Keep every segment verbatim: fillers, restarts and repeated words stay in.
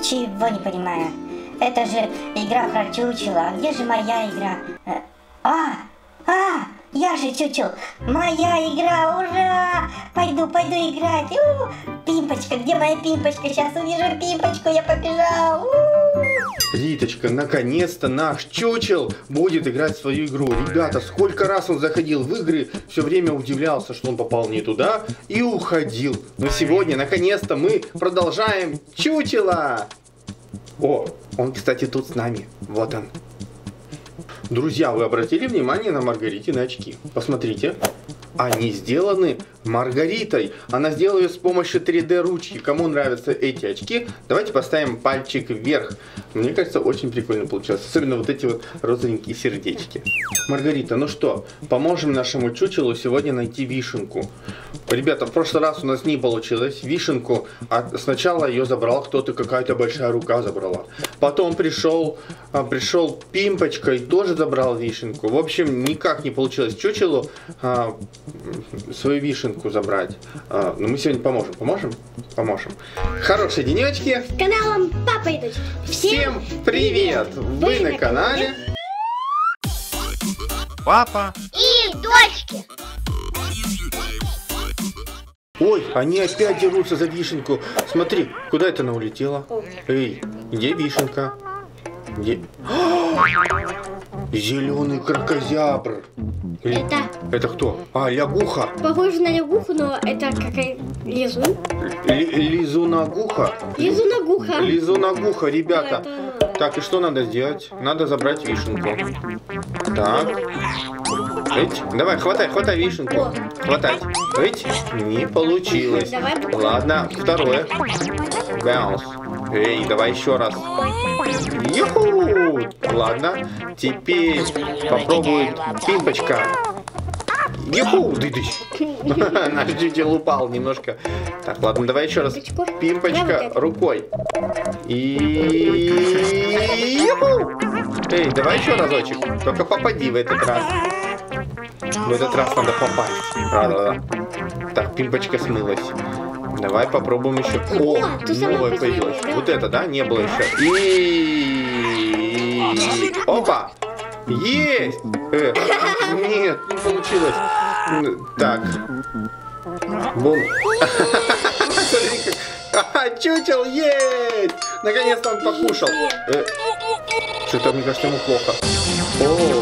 Ничего не понимаю. Это же игра про чучело. А где же моя игра? А! А! Я же чучел! Моя игра! Ура! Пойду, пойду играть! У-у-у! Пимпочка! Где моя пимпочка? Сейчас увижу пимпочку! Я побежал! У-у-у! Риточка, наконец-то наш чучел будет играть в свою игру. Ребята, сколько раз он заходил в игры, все время удивлялся, что он попал не туда и уходил. Но сегодня, наконец-то, мы продолжаем чучело. О, он, кстати, тут с нами. Вот он. Друзья, вы обратили внимание на Маргаритины очки? Посмотрите. Они сделаны Маргаритой. Она сделала ее с помощью три дэ ручки. Кому нравятся эти очки, давайте поставим пальчик вверх. Мне кажется, очень прикольно получилось. Особенно вот эти вот розовенькие сердечки. Маргарита, ну что, поможем нашему чучелу сегодня найти вишенку. Ребята, в прошлый раз у нас не получилось. Вишенку, а сначала ее забрал кто-то, какая-то большая рука забрала. Потом пришел, пришел Пимпочка и тоже забрал вишенку. В общем, никак не получилось чучелу а, свою вишенку забрать. А, но мы сегодня поможем. Поможем? Поможем. Хорошие денечки. С каналом Папа и Дочь. Всем привет! Вы на канале Папа и Дочки. Ой, они опять дерутся за вишенку. Смотри, куда это она улетела? Эй, где вишенка? Где? Зеленый кракозябр. Это... Это кто? А, лягуха. Похоже на лягуху, но это какая... Лизун? Лизунагуха? Лизунагуха. Лизунагуха, ребята. Это... Так, и что надо сделать? Надо забрать вишенку. Так. Эть, давай, хватай, хватай вишенку. О. Хватать. Эть, не получилось. Давай. Ладно, второе. Баунс. Эй, давай еще раз. Юху! Ладно, теперь попробует Пимпочка. Юху! Дыдыщ. Наш чучел упал немножко. Так, ладно, давай еще раз. Пимпочка рукой. И... Юху! Эй, давай еще разочек. Только попади в этот раз. В этот раз надо попасть. Да-да-да. Так, Пимпочка смылась. Давай попробуем еще. О, новое появилось. Вот это, да? Не было еще. И... Опа! Есть! Э, нет, не получилось. Так. Бум. Смотри, как... Чучел есть! Наконец-то он покушал. Э, что-то, мне кажется, ему плохо. О!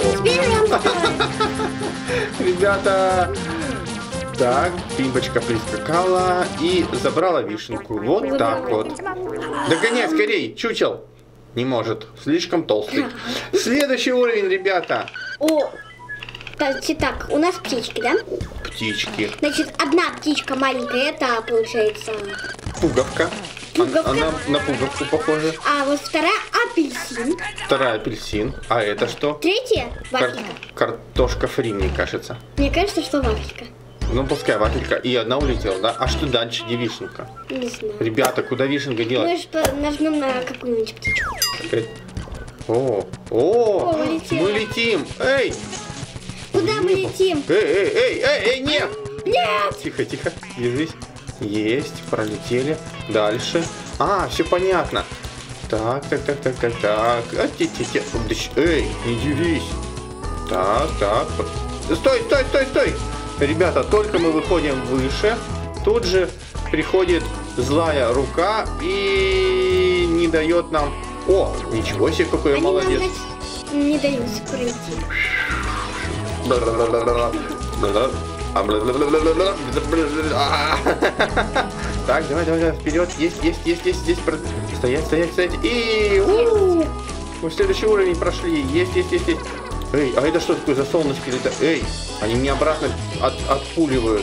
Ребята... Так, Пимпочка прискакала и забрала вишенку. Вот так вот. Догоняй скорей, чучел. Не может, слишком толстый. Следующий уровень, ребята. О, значит так, у нас птички, да? Птички. Значит, одна птичка маленькая, это получается... Пуговка. Пуговка. Она на пуговку похожа. А вот вторая апельсин. Вторая апельсин. А это что? Третья Кар вафелька. картошка фри, мне кажется. Мне кажется, что вафелька. Ну, пускай вафелька. И одна улетела, да? А что дальше? Где вишенка? Не знаю. Ребята, куда вишенка делать? Мы же нажмем на какую-нибудь птичку. О, о, О, улетела. мы летим. Эй! Куда мы летим? Эй, эй, эй, эй, эй, нет! Нет! Тихо, тихо, держись. Есть, пролетели. Дальше. А, все понятно. Так, так, так, так, так, так. А, те, те, те. Эй, не дерись. Так, так. Стой, стой, стой, стой. Ребята, только мы выходим выше, тут же приходит злая рука и не дает нам... О, ничего себе, какой я молодец. Нам, значит, не дают пройти. Так, давай, давай, давай, вперед. Есть, есть, есть, есть, здесь. Стоять, стоять, стоять. И... Мы следующий уровень прошли. Есть, есть, есть, есть. Эй, а это что такое за солнышки? Это... Эй, они меня обратно от, отпуливают.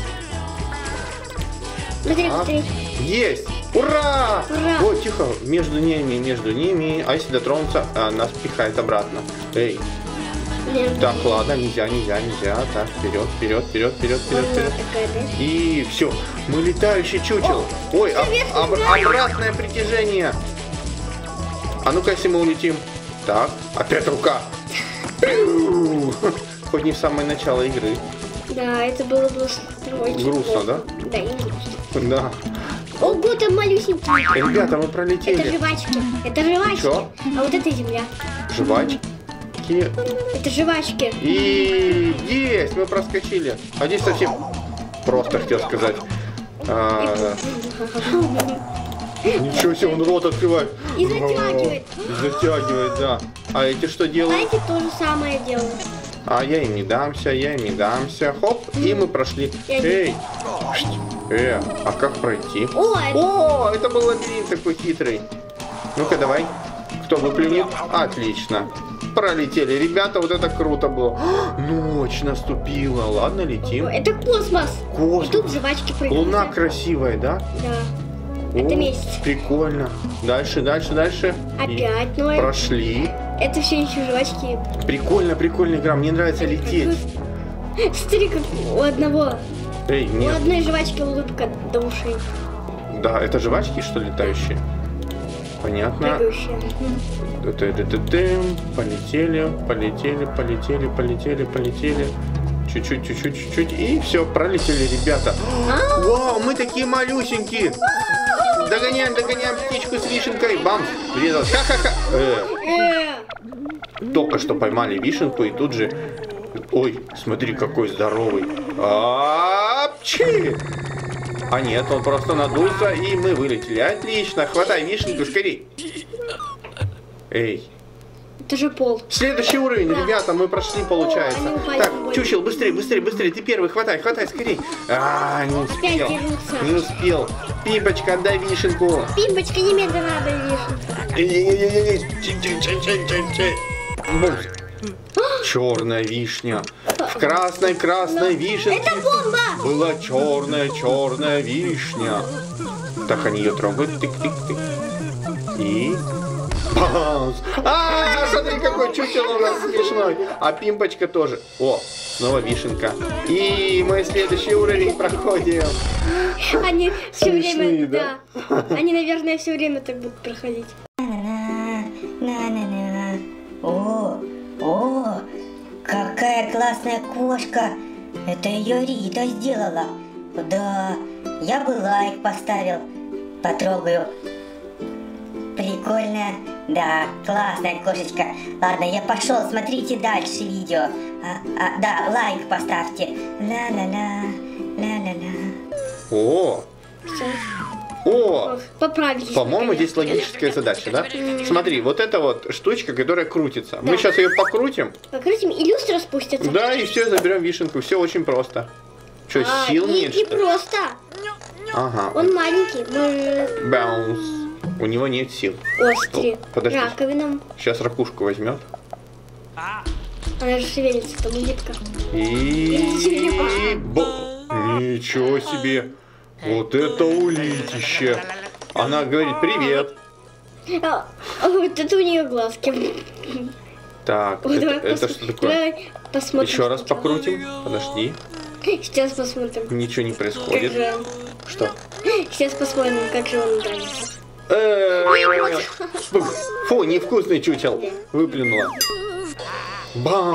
Смотри, А? смотри. Есть! Ура! Ура! О, тихо, между ними, между ними. А если дотронуться, а, нас пихает обратно. Эй. Нет. Так, ладно, нельзя, нельзя, нельзя. Так, вперед, вперед, вперед, вперед, вперед, Она вперед. такая, да? И все, мы летающий чучел. Ой, об- об- обратное притяжение. А ну-ка, если мы улетим. Так, опять рука. Хоть не в самое начало игры. Да, это было бы очень Грустно, да? Да, и грустно. Да. Ого, там малюсенькие. Ребята, мы Это пролетели. жвачки. Это жвачки. Чё? А вот это земля. Жвачки. Это жвачки. И есть, мы проскочили. А здесь совсем просто, хотел сказать. А, Ничего себе, он рот открывает. И затягивает. И затягивает, да. А эти что А делают? эти то же самое делают. А я им не дамся, я им не дамся. Хоп, и мы прошли. Я не- Эй, Шт, э, а как пройти? О, это... О, это был лабиринт такой хитрый. Ну-ка, давай. Кто выплюнет? Отлично. Пролетели. Ребята, вот это круто было. Ночь наступила. Ладно, летим. это космос. Космос. И тут жвачки прыгают. Луна красивая, да? Да. Это О, месяц. Прикольно. Дальше, дальше, дальше. И Опять ноль. прошли. Это все еще жвачки. Прикольно, прикольная игра. Мне нравится лететь. Смотри, как у одного. Эй, У нет. одной жвачки улыбка до ушей. Да, это жвачки, что летающие? Понятно. Прыгающая. Ты-ты-ты-ты-тым. Полетели, полетели, полетели, полетели, полетели. Чуть-чуть, чуть-чуть, чуть-чуть. И все, пролетели, ребята. Вау, мы такие малюсенькие. Догоняем, догоняем птичку с вишенкой. Бам! Врезалась. Ха-ха-ха. Э, Э, только что поймали вишенку и тут же... Ой, смотри, какой здоровый. Апчи! А нет, он просто надулся, и мы вылетели. Отлично, хватай вишенку, скорей. Эй. Это же пол. Следующий уровень, Да. ребята, мы прошли, получается. О, они упали Так, в воду. Чучел, быстрее, быстрее, быстрее. Ты первый, хватай, хватай, скорей. А, не успел. дерутся. Не успел. Пипочка, отдай вишенку. Пимпочка, немедленно надо вишенку. Черная вишня. В красной красной вишенке Это бомба! была черная черная вишня. Так они ее трогают. Тык-тык-тык. И... Баунс! А, смотри, какой чучел у нас смешной. А пимпочка тоже. О, снова вишенка. И мы следующий уровень проходим. Они все Смешные, время, да? да. Они, наверное, все время так будут проходить. На-на-на. О, о, какая классная кошка. Это ее Рита сделала. Да, я бы лайк поставил. Потрогаю. Прикольная. Да, классная кошечка. Ладно, я пошел, смотрите дальше видео. А, а, да, лайк поставьте. Ла-ла-ла, ла-ла-ла. О, Все. о. Поправились. По-моему, наконец. здесь логическая задача, да? Смотри, вот эта вот штучка, которая крутится. Мы сейчас ее покрутим. Покрутим, и люстра спустится. Да, и все, заберем вишенку. Все очень просто. Что, А, сил не, нет, не что ли? просто. Ага. Он маленький, может, Баунс. У него нет сил. острый. Подожди. Раковина. Сейчас ракушку возьмет. Она же шевелится, там улитка. И... Бо- Ничего себе. Вот это улитище. Она говорит привет. А, а вот это у нее глазки. Так, Ой, это, давай это пос- что такое? Давай посмотрим. Еще раз сначала. покрутим. Подожди. Сейчас посмотрим. Ничего не Как происходит. же... Что? Сейчас посмотрим, как же он нравится. Э, Фу, невкусный чучел. Выплюнула. Бам!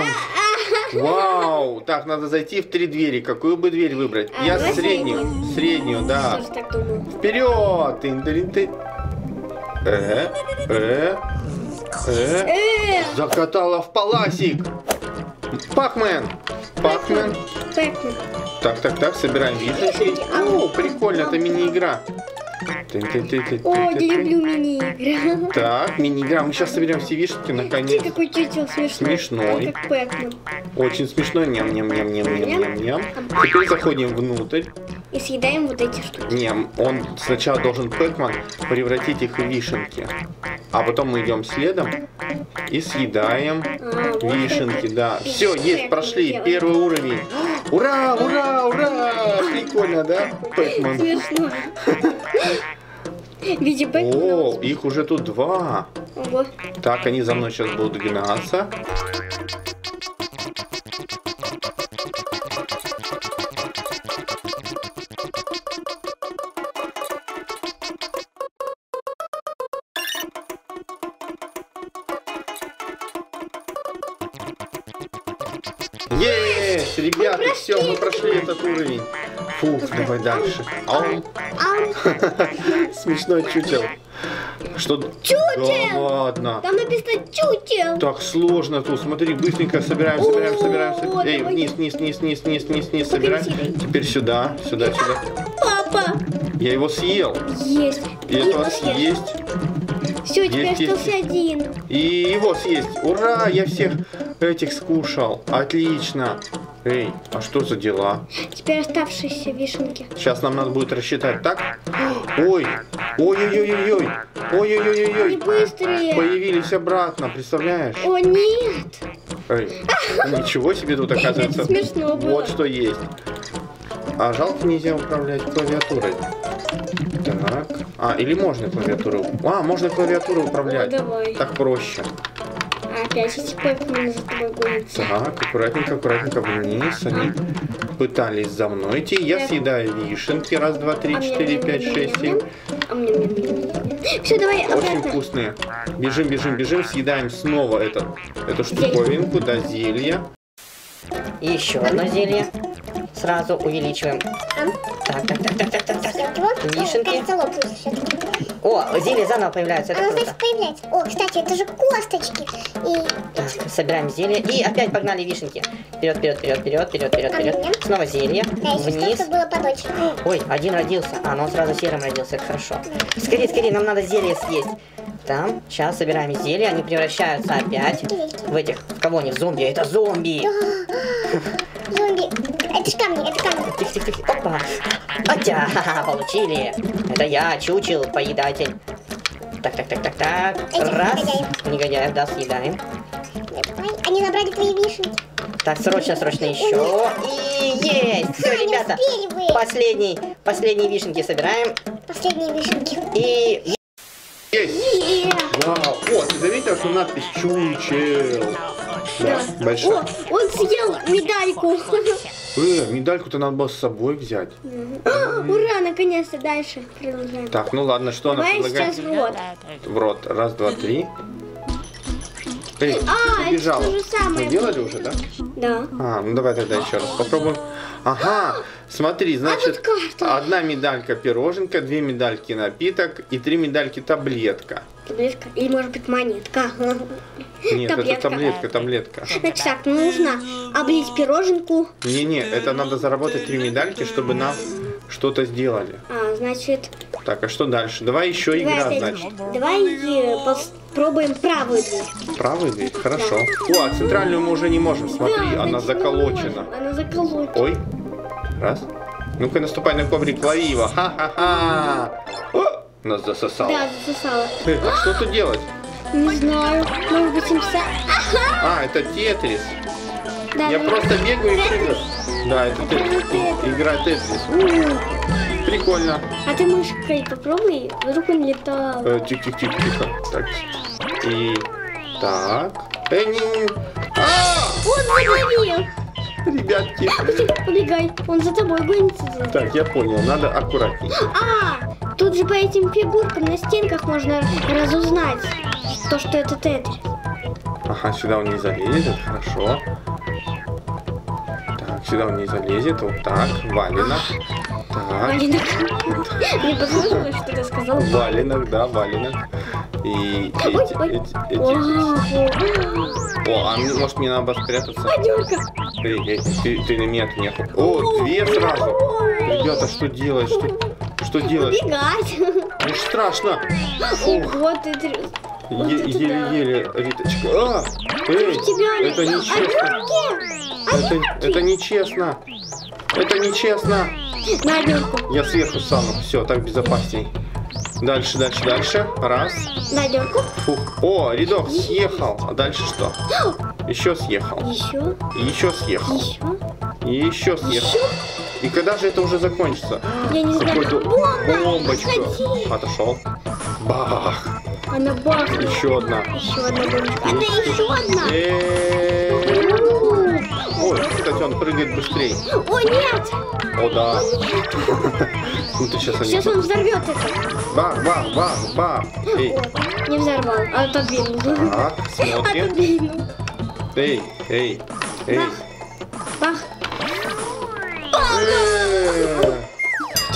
Вау! Так, надо зайти в три двери. Какую бы дверь выбрать? А, Я давай среднюю. среднюю. Среднюю, да. Тоже так думаю. Вперед! Тын-тын-тын. Э, э, э. Э, Закатала в паласик. Пакмен. Пакмен. Пэкмен. Так, так, так, собираем вишенки. О, прикольно, это мини-игра. Тын-тын-тын-тын. О, я люблю мини-игры. Так, мини-игра. Мы сейчас соберем все вишенки Ты наконец. какой чучел смешной. Смешной. Как Пэкмен. Очень смешно. Ням-ням-ням-ням-ням-ням. Теперь заходим внутрь. И съедаем вот эти штуки. Не, он сначала должен Пэкман превратить их в вишенки. А потом мы идем следом и съедаем А, вот вишенки, это. да. И Все, есть, Пэкмен прошли, делаем. первый уровень. Ура, ура, ура! Прикольно, да, Пэкман? Смешно. В виде Пэкмена. О, их уже тут два. Ого. Так, они за мной сейчас будут гнаться. Есть, ребята, все, мы прошли этот уровень. Фу, давай дальше. Ау. Смешной чучел. Что? Чучел! Да ладно. Там написано чучел. Так сложно тут. Смотри, быстренько собираем, собираем, О, собираем. собираем. Эй, давай. вниз, вниз, вниз, вниз, вниз, вниз, вниз, собираем. сюда. Теперь сюда, сюда, сюда. Папа. Я его съел. Есть. И этого съесть. Все, теперь Есть, есть, остался один. И его съесть. Ура, я всех этих скушал. Отлично. Эй, а что за дела? Теперь оставшиеся вишенки. Сейчас нам надо будет рассчитать, так? Ой, ой-ой-ой-ой-ой, Они ой-ой-ой-ой, быстрые. появились обратно, представляешь? О, нет. Эй, ничего себе тут оказывается. Это смешно было. Вот что есть. А жалко нельзя управлять клавиатурой. Так, а, или можно клавиатуру? А, можно клавиатуру управлять. О, давай. Так проще. Опять эти покемоны за тобой гонятся. Так, аккуратненько, аккуратненько вниз. Они пытались за мной идти. Я съедаю вишенки. Раз, два, три, четыре, пять, шесть, семь. Все, давай Очень обратно. вкусные. Бежим, бежим, бежим. Съедаем снова это, эту штуковинку, да, зелье. И еще одно зелье. Сразу увеличиваем. Так, так, так, так, так, так, так. Вишенки. Кажется, лопаются все-таки. О, зелье заново появляется. Это Оно, круто. значит, появляется. О, кстати, это же косточки. И Так, собираем зелье. И опять погнали вишенки. Вперед, вперед, вперед, вперед, вперед, вперед, вперед. Снова зелье. да, если что, Вниз. чтобы было подольше. Ой, один родился. А, ну он сразу серым родился, это хорошо. Скорее, скорее, нам надо зелье съесть. Там, сейчас собираем зелье, они превращаются опять в этих, в кого они, в зомби. Это зомби! Зомби. Это ж камни, это камни. Тихо, тихо, тихо. Опа! Атя, ха-ха, получили. Это я, чучел, поедатель. Так, так, так, так, так. Этих Раз. негодяев. Негодяев, да, съедаем. Давай. Они забрали твои вишенки. Так, срочно, срочно еще. И есть! Все, не ребята. успели вы. Последний, последние вишенки собираем. Последние вишенки. И... Есть! Вау! О, ты заметил, что надпись «Чучел»? Да, большая. О, он съел медальку. Э, медальку-то надо было с собой взять. Ура, наконец-то дальше продолжаем. Так, ну ладно, что она Давай предлагает? сейчас в рот. В рот. Раз, два, три. Эй, А, это побежала. то же самое. Мы делали уже, да? Да. А, ну давай тогда еще раз попробуем. Ага, смотри, значит, тут карта. одна медалька пироженка, две медальки напиток и три медальки таблетка. Таблетка. Или может быть монетка. Нет, Таблетка. это таблетка, таблетка. Значит так, нужно облить пироженку. Не-не, это надо заработать три медальки, чтобы нам что-то сделали. А, значит, Так, а что дальше? Давай еще давай игра, опять- значит. давай э, попробуем правую дверь. Правый дверь? Хорошо. О, а центральную мы уже не можем. Смотри, Да, она значит, не заколочена. можем. Она заколочена. Ой. Раз. Ну-ка, наступай на коврик, лови его. Ха-ха-ха. О, нас засосало. Да, засосала. Э, а что тут делать? Не знаю. Может быть, им вся... А, это Тетрис. Да, Я ну, просто бегаю и прыгаю. Да, это Тетрис. Игра Тетрис. У, прикольно. А ты мышкой попробуй, вдруг он летал. Э, Тихо-тихо-тихо. Так. И... Так. Э, не... А! Он задавил. Ребятки. Убегай, он за тобой гонится. Так, я понял. Надо аккуратнее. А, тут же по этим фигуркам на стенках можно разузнать, то, что это Тетрис. Ага, сюда он не залезет, хорошо. Так, сюда он не залезет, вот так, валенок. Так, Валенок. Мне послышалось, что ты сказал. валенок, да, валенок. И Ой, эти, ой. эти, эти. О, О, а мне- может мне надо спрятаться? Падюрка. Эй, эй, ты, ты на меня нету. О, две сразу. Ребята, что делать? Что, что делать? Убегать. Ну страшно. Фух, Ого, Тетрис. Вот е- это да. еле-еле, Риточка. А, эй, тебя ли- это нечестно. Это, это нечестно. Это нечестно. На дёрку. Я сверху стану. Все, так безопасней. Дальше, дальше, дальше. Раз. На дёрку. Фух. О, рядок съехал. А дальше что? Еще съехал. Еще. Еще съехал. Еще. И еще съехал. И когда же это уже закончится? Я не знаю. Какой-то Бомба. бомбочка. Отходи. Отошел. Бах. Она бахнула. Еще одна. Еще одна бомбочка. Это еще одна. Э-э-э. Ой, кстати, он прыгает быстрее. О, нет. О, да. Ну ты сейчас они... Сейчас он взорвет это. Бах, бах, бах, бах. Эй, Вот. Не взорвал, а отодвинул. так, смотрим. Отодвинул. Эй, эй, эй. Бах. Бах. Э,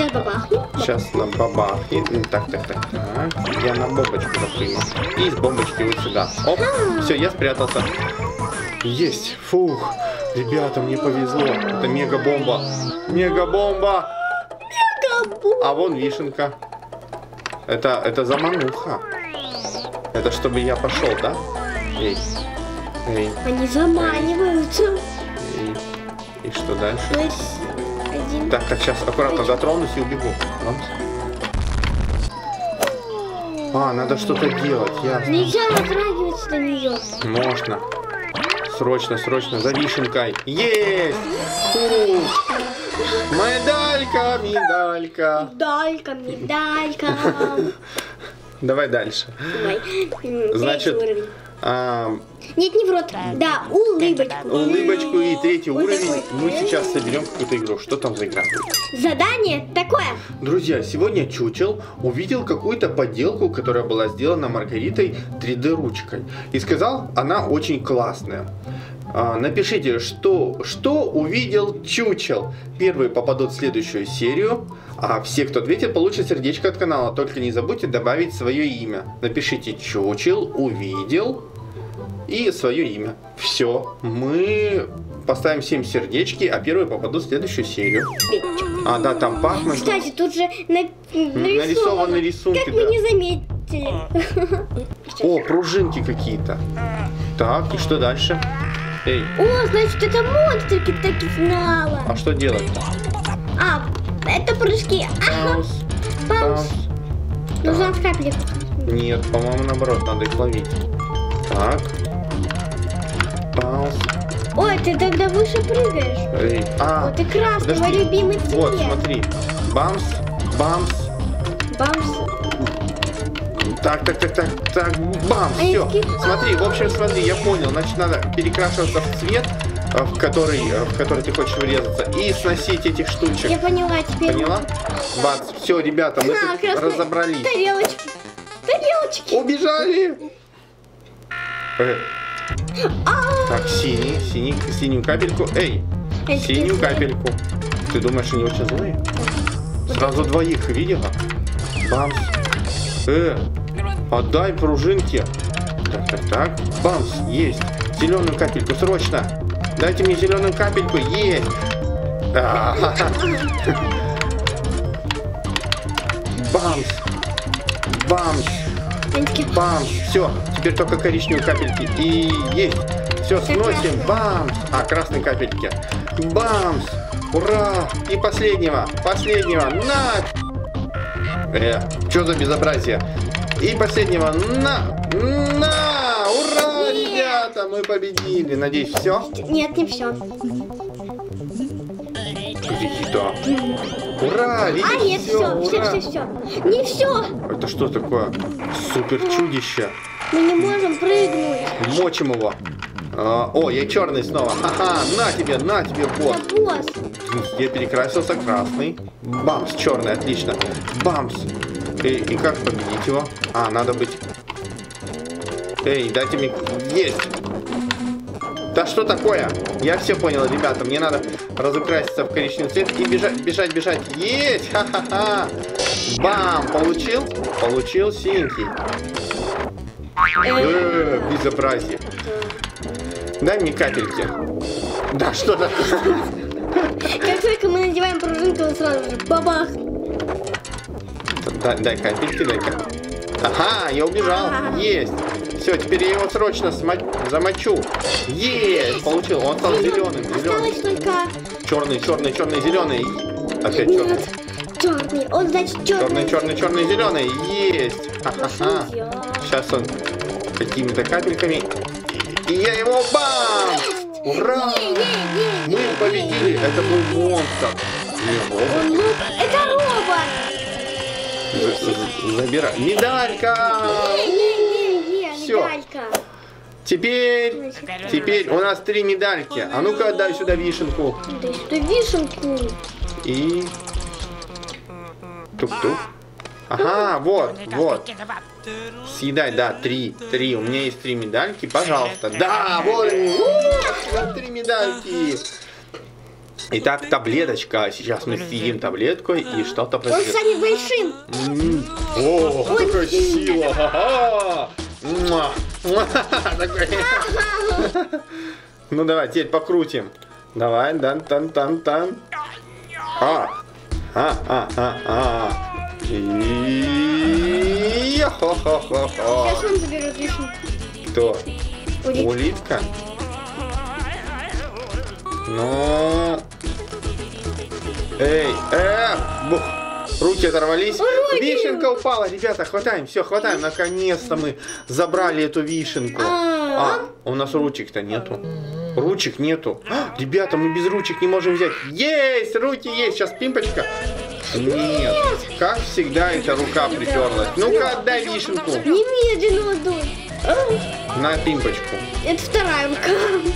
Сейчас бабахну. Сейчас на бабахнет. Так, так, так, так. Я на бомбочку запрыгну. И с бомбочки вот сюда. Оп. Все, я спрятался. Есть. Фух. Ребята, мне повезло. Это мега-бомба. Мега-бомба. Мега-бомба. А вон вишенка. Это, это замануха. Это чтобы я пошел, да? Эй. Эй. Они заманиваются. Эй. И что дальше? То есть один. Так, так, сейчас аккуратно дотронусь и убегу. А, надо что-то делать, ясно. Нельзя затрагиваться до нее. Можно. Срочно, срочно, за вишенкой. Есть! Фух. Медалька, медалька. Медалька, медалька. Давай дальше. Давай. Значит, Третий уровень. а, Нет, не в рот. Да, улыбочку. улыбочку и третий Вот уровень. такой. Мы сейчас соберем какую-то игру. Что там за игра? Задание такое. Друзья, сегодня Чучел увидел какую-то подделку, которая была сделана Маргаритой три дэ ручкой. И сказал, она очень классная. А, напишите, что, что увидел Чучел. Первые попадут в следующую серию. А все, кто ответит, получат сердечко от канала. Только не забудьте добавить свое имя. Напишите Чучел увидел и свое имя. Все. Мы поставим всем сердечки, а первые попадут в следующую серию. А, да, там пахнет. Кстати, тут же на... нарисовано. Нарисованы рисунки, Как мы да. не заметили. О, пружинки какие-то. Так, и что дальше? Эй, О, значит, это монстрики таки знала. а что делать? А, это прыжки. Ага. Паус. Паус. Паус. Нужно в капелек. Нет, по-моему, наоборот, надо их ловить. Так. Паус. Ой, ты тогда выше прыгаешь. Эй. А, Вот и красный, мой подожди. любимый цвет. Вот, смотри. Бамс, бамс. Бамс. Так, так, так, так, так, бам, Они все. такие, Смотри, в общем, смотри, я понял. Значит, надо перекрашиваться в цвет, э, в который, э, в который ты хочешь врезаться, и сносить этих штучек. Я поняла теперь. Поняла? Бац, все, ребята, мы А, тут красные разобрались. Тарелочки. Тарелочки. Убежали! Э, А, так, синий, синий, синюю капельку. Эй, Эти синюю злые. капельку. Ты думаешь, они очень злые? Сразу двоих видела? Бамс. Э, отдай пружинки. Так, так, так. Бамс, есть. Зеленую капельку, срочно. Дайте мне зеленую капельку. Есть. А-ха-ха. Бамс. Бамс. они такие, Бамс. Все, теперь только коричневые капельки. И есть. Все, сносим. Бамс. А, красные капельки. Бамс. Ура. И последнего. Последнего. На. Э, что за безобразие? И последнего. На. На. Ура, ребята, мы победили. Надеюсь, все? Нет, не все. Да. Ура, видишь, А, нет, все, ура. все, все, все. Не все. Это что такое? Супер чудище. Мы не можем прыгнуть. Мочим его. А, о, я черный снова. Ага, на тебе, на тебе, босс. Это босс. Я перекрасился красный. Бамс, черный, отлично. Бамс. И, и как победить его? А, надо быть... Эй, дайте мне... Есть! Да что такое? Я все понял, ребята. Мне надо разукраситься в коричневый цвет и бежать, бежать, бежать. Есть! Ха-ха-ха! Бам! Получил? Получил синенький. Э, безобразие. Дай мне капельки. Да, что такое? Как только мы надеваем пружинку, он сразу же бабах. Дай, дай капельки, дай капельки. Ага, я убежал. Есть. Все, теперь я его срочно смо- замочу. Есть. Получил. Он стал зеленым. Осталось Зеленый. только... Черный, черный, черный, зеленый. Опять черный. Нет, черный. Он, значит, черный. Черный, черный, черный, зеленый. Есть. Ха-ха-ха. Сейчас он какими-то капельками. И я его бам! Ура! Мы победили. Это был монстр. Не, робот. Он лук. Это робот. За- за- Забирай. Медалька! Не-не-не, Всё. медалька. Теперь, теперь у нас три медальки. А ну-ка отдай сюда вишенку. Дай сюда вишенку. И... Тук-тук. Ага, вот, вот. Съедай, да, три, три. У меня есть три медальки, пожалуйста. Да, вот они. У, три медальки. Итак, таблеточка. Сейчас мы съедим таблетку и что-то Он произойдет. станет большим. М, О, какая сила! Ха-ха! Муа! Муа! Такой. Ну давай, теперь покрутим. Давай, дан-тан-тан-тан. А, а, а, а, а. И хо-хо-хо-хо. Сейчас он заберет вишенку. Кто? Улитка. Улитка? Ну... Эй, э, бух. Руки оторвались. Вишенка упала. Ребята, хватаем, все, хватаем. Наконец-то мы забрали эту вишенку. А, у нас ручек-то нету. Ручек нету. А, ребята, мы без ручек не можем взять. Есть, руки есть. Сейчас пимпочка. Нет, как всегда эта рука приперлась. Ну-ка, отдай вишенку. Немедленно отдай. На пимпочку. Это вторая рука.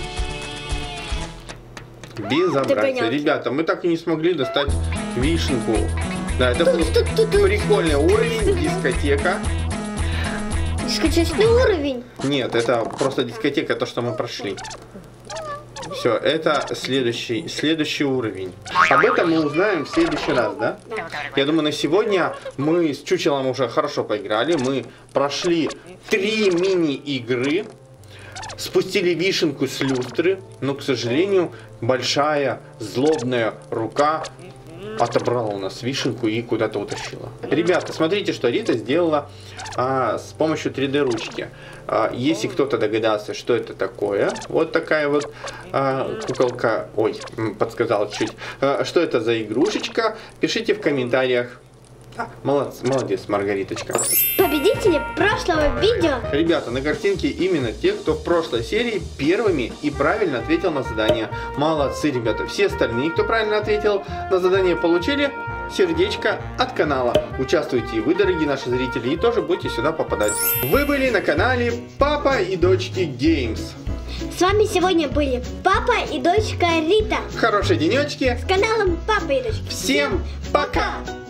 Безобразие. понятно. Ребята, мы так и не смогли достать вишенку. Да, это был прикольный уровень, дискотека. Дискотечный уровень. Нет, это просто дискотека, то, что мы прошли. Все, это следующий, следующий уровень. Об этом мы узнаем в следующий раз, да? Я думаю, на сегодня мы с Чучелом уже хорошо поиграли. Мы прошли три мини-игры. Спустили вишенку с люстры, но, к сожалению, большая злобная рука отобрала у нас вишенку и куда-то утащила. Ребята, смотрите, что Рита сделала а, с помощью три дэ ручки. А, если кто-то догадался, что это такое, вот такая вот а, куколка, ой, подсказал чуть, а, что это за игрушечка, пишите в комментариях. А, молодец, молодец, Маргариточка. Победители прошлого видео. Ребята, на картинке именно те, кто в прошлой серии первыми и правильно ответил на задание. Молодцы, ребята. Все остальные, кто правильно ответил на задание, получили сердечко от канала. Участвуйте и вы, дорогие наши зрители, и тоже будете сюда попадать. Вы были на канале Папа и Дочки Геймс. С вами сегодня были папа и дочка Рита. Хорошей денечки. С каналом Папа и Дочки. Всем пока!